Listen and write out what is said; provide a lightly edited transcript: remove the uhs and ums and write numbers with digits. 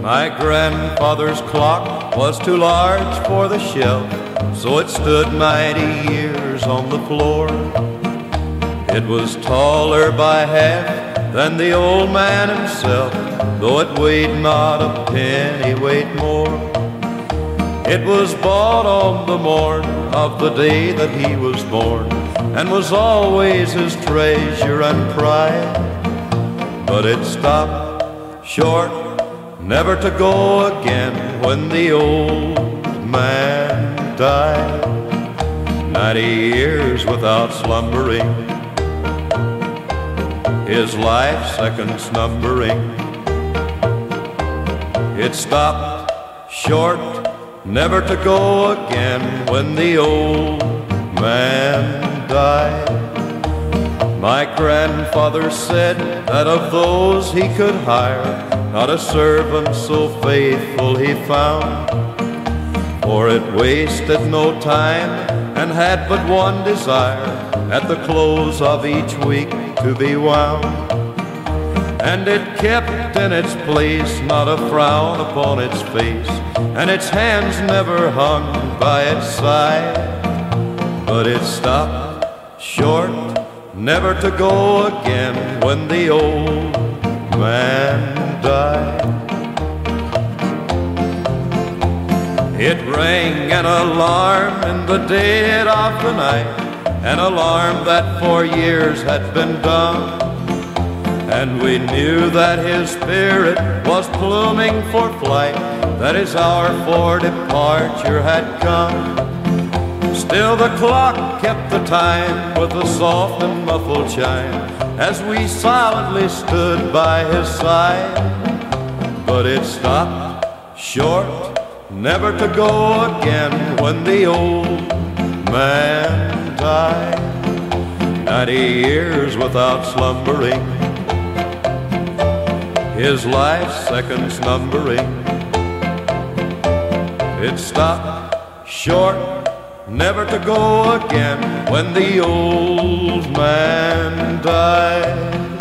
My grandfather's clock was too large for the shelf, so it stood 90 years on the floor. It was taller by half than the old man himself, though it weighed not a pennyweight more. It was bought on the morn of the day that he was born, and was always his treasure and pride. But it stopped short, never to go again, when the old man died. 90 years without slumbering, his life seconds numbering. It stopped short, never to go again, when the old man died. My grandfather said that of those he could hire, not a servant so faithful he found. For it wasted no time and had but one desire, at the close of each week to be wound. And it kept in its place, not a frown upon its face, and its hands never hung by its side. But it stopped short, never to go again, when the old man died. It rang an alarm in the dead of the night, an alarm that for years had been dumb. And we knew that his spirit was pluming for flight, that his hour for departure had come. Still the clock kept the time with a soft and muffled chime, as we silently stood by his side. But it stopped short, never to go again, when the old man died. 90 years without slumbering, his life seconds numbering. It stopped short, never to go again, when the old man died.